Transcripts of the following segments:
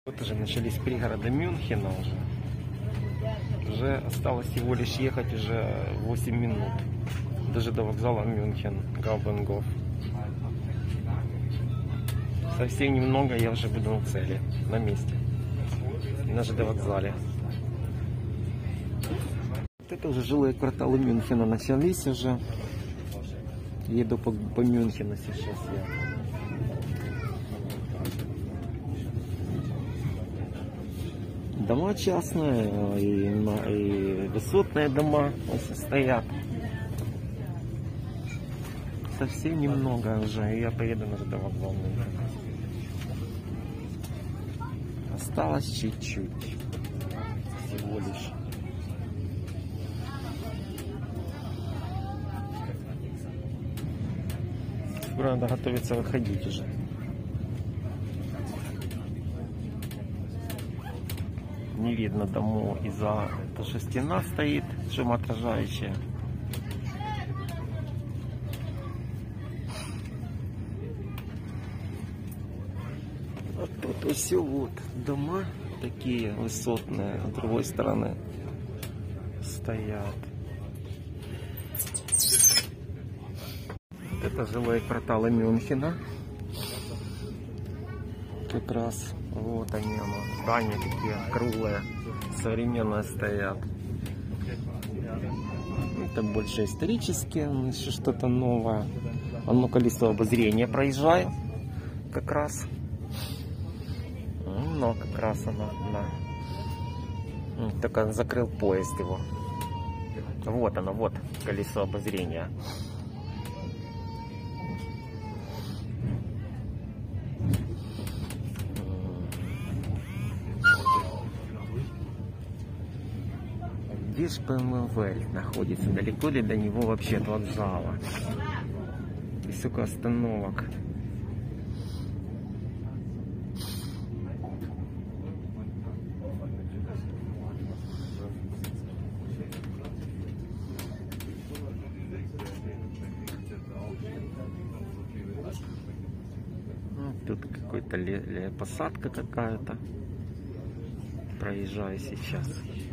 Вот уже начались пригороды Мюнхена уже. Уже осталось всего лишь ехать уже 8 минут. Даже до вокзала Мюнхен, Гауптбангоф. Совсем немного, я уже буду на цели, на месте. На ЖД вокзале. Вот это уже жилые кварталы Мюнхена начались уже. Еду по Мюнхену сейчас я. Дома частные и высотные дома стоят. Совсем немного уже, и я поеду на ЖД вокзал. Осталось чуть-чуть. Всего лишь. Скоро надо готовиться выходить уже. Не видно домов из-за того, что стена стоит, шумоотражающая. А тут все вот дома такие высотные, с другой стороны стоят. Это жилые кварталы Мюнхена. Как раз вот они, здания такие круглые, современные стоят. Это больше исторические, еще что-то новое. Одно колесо обозрения проезжает как раз. Но как раз оно, да. Только закрыл поезд его. Вот оно, вот колесо обозрения. Где же ПМВ находится? Далеко ли до него вообще от вокзала? И сколько остановок. Тут какой-то посадка какая-то. Проезжаю сейчас.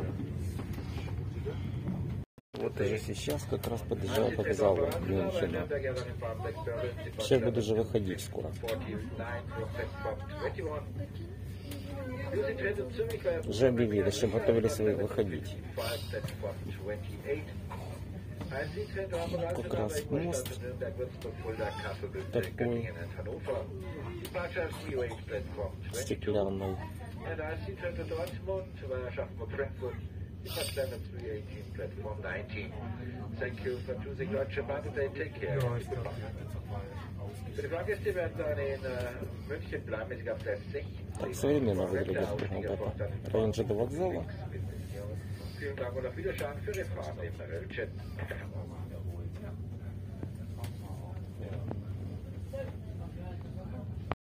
Вот я сейчас как раз подъезжаю к вокзалу Мюнхена. Сейчас буду уже выходить скоро. Уже объявили, что готовились выходить. Как раз мост такой стеклянный. Так современно выглядит вот это. Район ЖД вокзала.